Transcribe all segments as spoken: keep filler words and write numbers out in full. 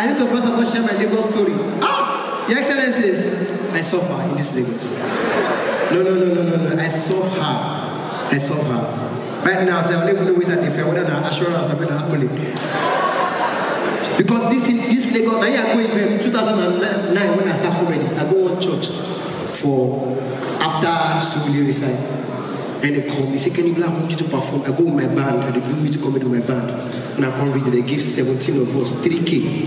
I need to first of all share my Lagos story. Ah! Your Excellencies, I saw her in this Lagos. No, no, no, no, no, no. I saw her. I saw her. Right now, I don't even know whether if I would have assurance I'm going to happen. Because this is this Lagos, I go in two thousand nine when I start comedy. I go on church for after Sugli resign. And they call me, say, Kenny Blaq, I want you to perform. I go with my band, and they bring me to comedy with my band. And I come read it, they give seventeen of us, three K.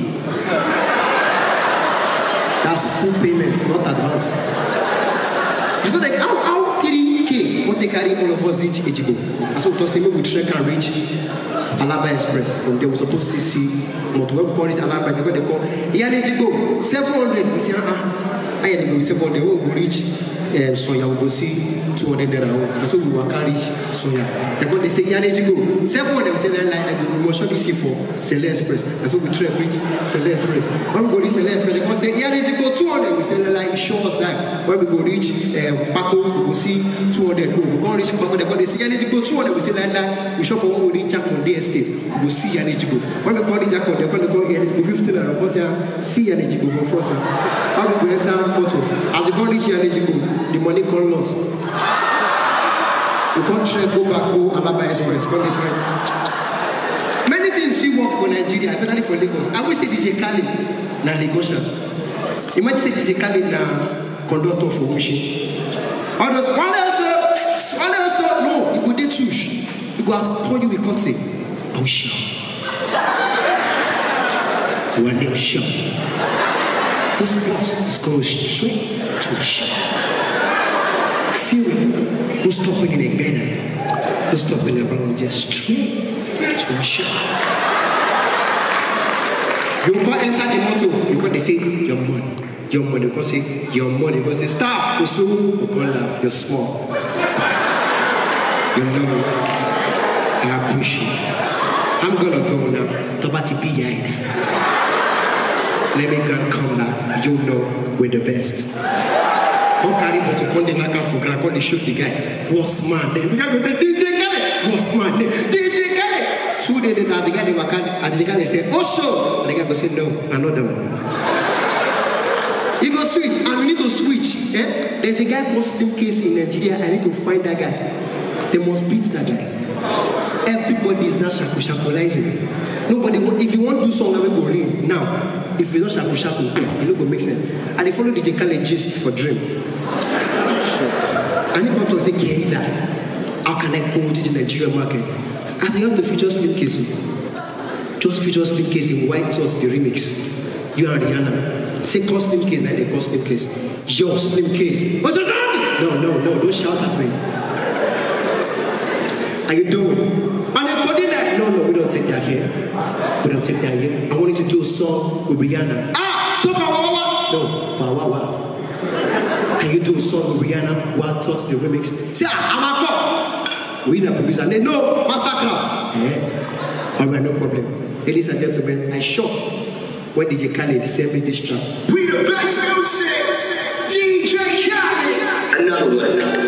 That's full payment, not advance. And so like, how, how three K, what they carry all of us reach Ejigo? And so we maybe we trek and reach Alaba Express. From there, we're supposed to see, what we call it Alaba, they call, yeah, Ejigo, seven hundred. We say, ah, I had to go, we say, but they won't reach. Uh, Soya will go see two hundred naira. And so we will carry Soya. And when they say, yeah, need to go. Seven of them say, like, like, we must show this for Sele Express. And so we try to reach Sele Express. When we go to Sele Express, they go say, yeah, need to go two hundred. We say, like, show us that. When we go reach uh, Paco, we go see two hundred. No, we go reach Paco, they go, they say, yeah, need to go two hundred. We say, like, that. We show for when we reach Jack on the estate. We go see, yeah, need to go. When we call the Jack on, they go, yeah, need to go fifteen naira. We say, see, yeah, need to go for first. When we go enter Porto, as we go reach, yeah, need to go. The money call loss. We can't try go back to Alaba Express, not different. Many things we work for Nigeria, especially for Lagos. I wish say D J Khaled na Lagosian. Imagine say D J Khaled na conductor for machine. All those, all else, all else, no, you go there too. You go out, call you, we can't say, I will shout. One day, shout. This bus is going straight to the shop. Fury, who's stopping in a banner, who's stopping around just straight to the shop. You can't enter the motor because they say your money, your money, because say your money, because they stop, you so you can't laugh, you're small. You know, I appreciate it. I'm gonna go now, Tobati behind. Let me God come back, you know we're the best. Don't carry me to call the Naka for Grand, call the shoot the guy. What's my name? We got to say D J Khaled. What's my name? D J Khaled. Two days later, the guy they were and the guy they said, oh so. And the guy go say, no, another one. He go switch, and we need to switch. Eh? There's a guy called Slim Case in Nigeria. I need to find that guy. They must beat that guy. Everybody is now shaku shakulizing. Nobody, if you want to do something, we go ring now. If you don't shaku shaku, it don't go make sense. And they follow D J Khaled gist for dream. Shit. And if I talk say Kenny that, how can I go to the Nigerian market? As you have the feature Slim Case, just feature Slim Case in White Sauce, the remix. You are Rihanna. Say call Slim Case, like they call Slim Case. Yo, Slim Case. What's your name? No, no, no, don't shout at me. How you doing? And they told you that, no, no, we don't take that here. We don't take that here. I want you to do a song with Rihanna. Ah! Talk about what? No, wow, wow, wow. Can you do a song with Rihanna while toss the remix? Say, ah, I'm a cop. We need a producer. And they know, masterclass. Yeah. All right, no problem. Ladies and gentlemen, I shocked when D J Khaled sent me this track. We the best music! D J Khaled! Another one.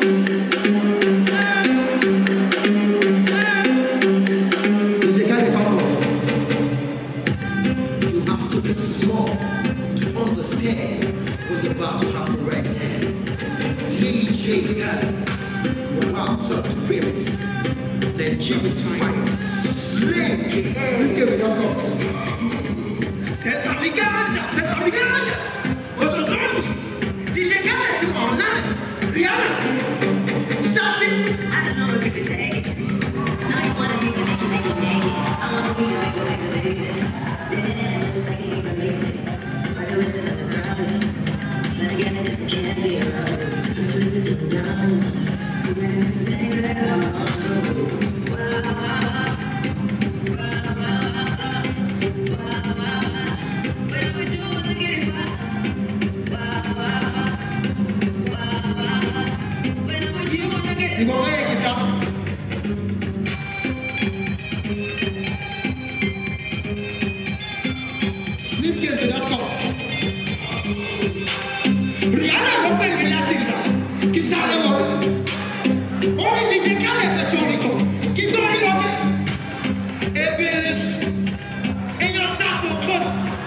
What's about to happen right now? D J Khaled, we're out of the lyrics. Then Jimmy's fight. Link it. Let's give it a go. Testa mi ganja, testa mi ganja. What's the song? D J Khaled took online. Rihanna. Sassy. I don't know if you can take it. No, you wanna see me make it, make it, make it. I wanna be a make it, make it, make it. Standing in it, it's like I can't even make it. I know it's just but again, I just can't be around. This is just down. Things that I want. Wow, wow, but I wish you would get it fast. Wow, wow, but I wish you would get it fast. Sleep here, that's called. Rihanna no puede bailar salsa, que sabe lo. Only D J Khaled es único. Keep going, okay? It is in your tassel cut.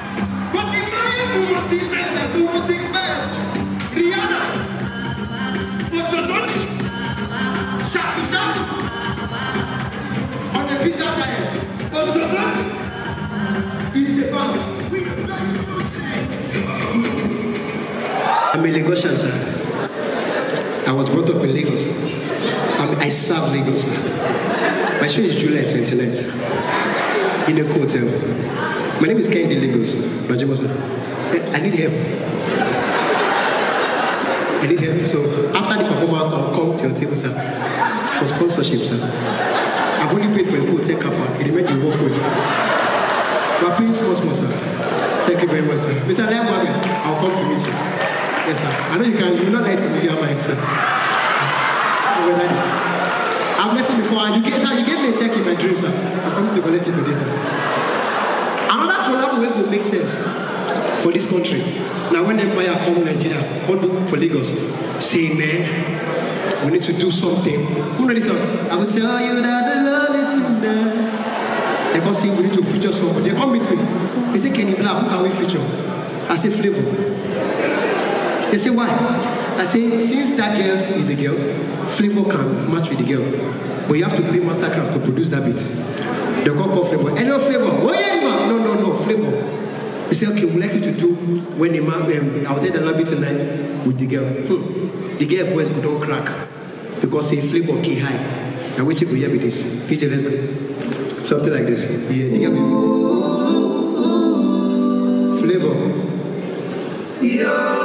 tonight. In a hotel. My name is Kenny Blaq. I need help. I need help. So after this performance, I'll come to your table, sir, for sponsorship, sir. I've only paid for a hotel car park. You remember you walk with. But please, small, small, sir. Thank you very much, sir. Mister Liam, I'll come to meet you. Yes, sir. I know you can. You're not let me hear my sir. I've met him before, and you gave, sir, you gave me a check in my dream, sir. I'm coming to collect it today, sir. Another collaboration will make sense for this country. Now, when Empire come to Nigeria, come for Lagos, say, man, we need to do something. Who know this song? I will tell you that I love you tonight. They come say we need to feature something. They come meet me. They say, Kenny Blaq, who can we feature? I say, Flavor. They say, why? I say, since that girl is a girl, Flavor can match with the girl. But you have to play Mastercraft to produce that beat. They call call Flavor. Hello, Flavor. Oh, yeah, man. No, no, no, Flavor. They say, okay, we'd like you to do when the man, um, I'll tell the lobby tonight with the girl. Hmm. The girl voice could don't crack. Because say Flavor key high. I wish you could hear me this. P J, let's go. Something like this. Yeah, the girl. Flavor. Yeah.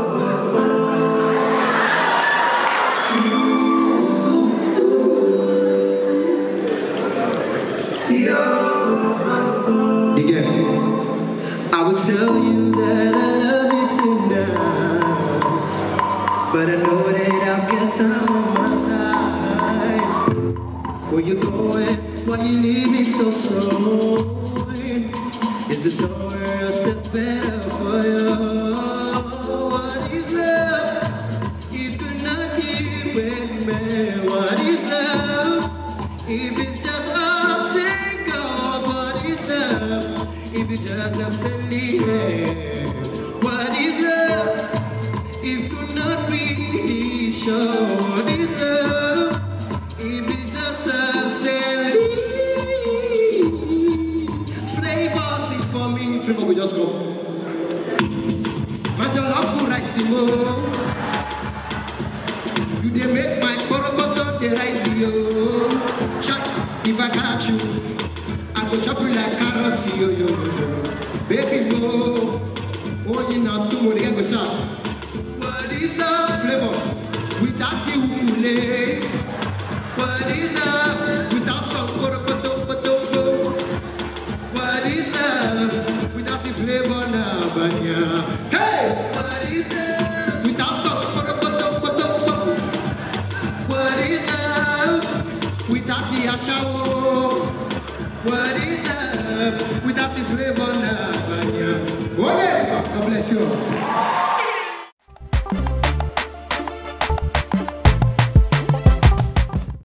I will tell you that I love you tonight, but I know that I've got time on my side. Where you going? Why you leave me so slow? Is there somewhere else that's better for you? What is love if you're not here with me? What is love if it's just ups and goes? What is love if it's just ups and leaves? What is love if you're not really sure? What is love if it's just ups and leaves? Flavor, sing for me. Flavor, we just go. But your love for rice, you they make my poroboto the rice, yo. Chuck, if I catch you, I go chop you like carrots, yo, yo, yo. Baby, go. Oh, you not too much, go shot. What is love, Flavor? Without you, lay. What is love? Without some poroboto, boto, boto. What is love? Without the Flavor, now, but yeah. Hey! What is love? Without some poroboto, boto, boto. What is love? Without the ashawo. What is love? Without the Flavor, now, but yeah. Oh, yeah! God bless you.